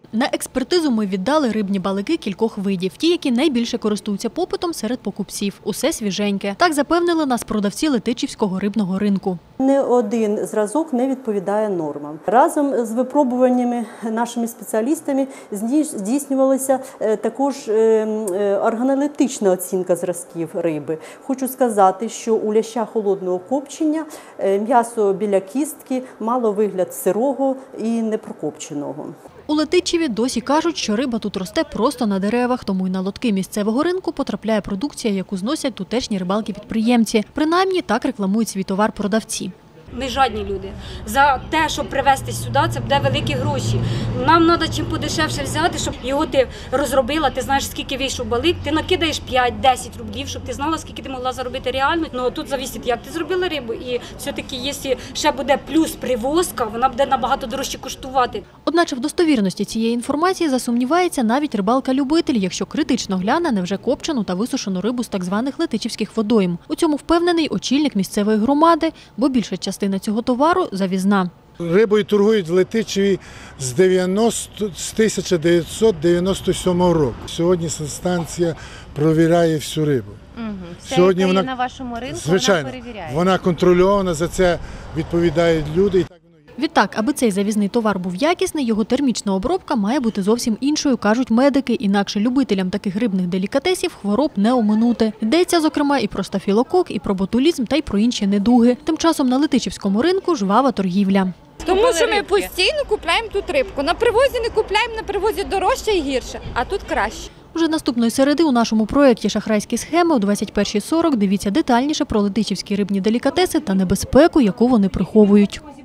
На експертизу ми віддали рибні балики кількох видів. Ті, які найбільше користуються попитом серед покупців. Усе свіженьке. Так запевнили нас продавці Летичівського рибного ринку. Не один зразок не відповідає нормам. Разом з випробуваннями нашими спеціалістами здійснювалася також органолептична оцінка зразків риби. Хочу сказати, що у ляща холодного копчення м'ясо біля кістки мало вигляд сирого і непрокопченого. У Летичеві досі кажуть, що риба тут росте просто на деревах, тому й на лотки місцевого ринку потрапляє продукція, яку зносять тутешні рибалки-підприємці. Принаймні, так рекламують свій товар продавці. Ми жадні люди. За те, щоб привезти сюди, це буде великі гроші. Нам треба чим подешевше взяти, щоб його ти розробила, ти знаєш, скільки вийшов балик, ти накидаєш 5-10 рублів, щоб ти знала, скільки ти могла заробити реально. Ну, тут зависить, як ти зробила рибу, і все-таки, якщо ще буде плюс привозка, вона буде набагато дорожче коштувати. Одначе в достовірності цієї інформації засумнівається навіть рибалка-любитель, якщо критично гляне на вже копчену та висушену рибу з так званих летичівських водойм. У цьому впевнений очільник місцевої громади, бо більша частина цього товару – завізна. Рибою торгують в Летичеві з 1997 року. Сьогодні станція провіряє всю рибу. Сьогодні вона на вашому ринку, звичайно, вона перевіряє. Вона контрольована, за це відповідають люди. Відтак, аби цей завізний товар був якісний, його термічна обробка має бути зовсім іншою, кажуть медики. Інакше любителям таких рибних делікатесів хвороб не оминути. Йдеться, зокрема, і про стафілокок, і про ботулізм, та й про інші недуги. Тим часом на Летичівському ринку жвава торгівля. Тому що ми постійно купляємо тут рибку. На привозі не купляємо, на привозі дорожче і гірше, а тут краще. Уже наступної середи у нашому проєкті «Шахрайські схеми» о 21:40 дивіться детальніше про летичівські рибні делікатеси та небезпеку, яку вони приховують.